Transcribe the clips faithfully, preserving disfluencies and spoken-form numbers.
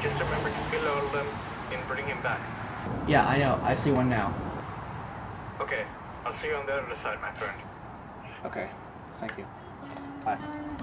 Just remember to kill all of them and bring him back. Yeah, I know. I see one now. Okay, I'll see you on the other side, my friend. Okay, thank you. Bye.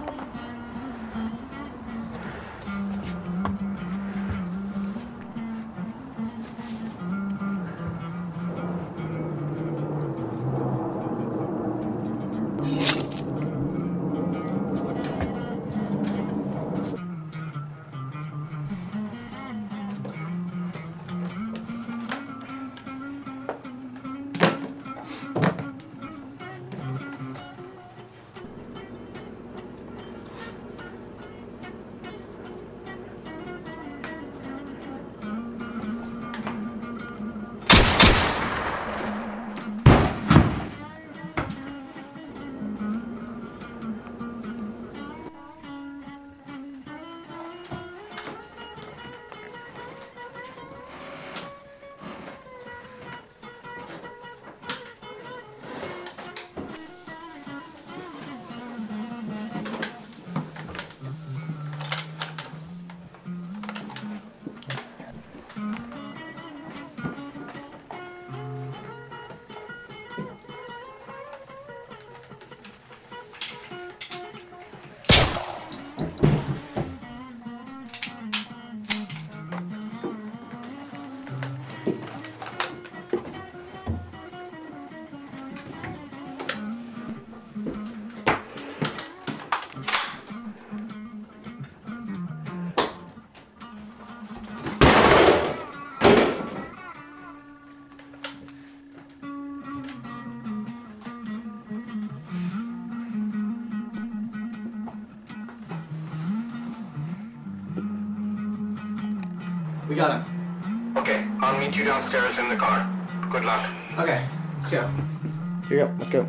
We got him. Okay, I'll meet you downstairs in the car. Good luck. Okay, let's go. Here you go, let's go.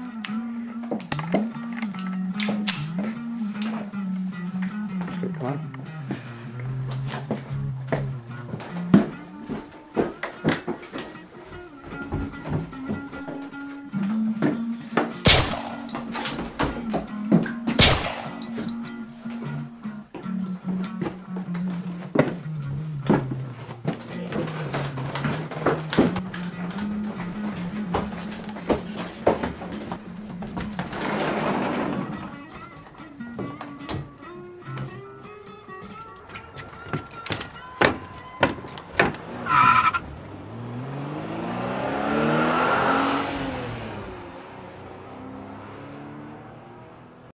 Come on.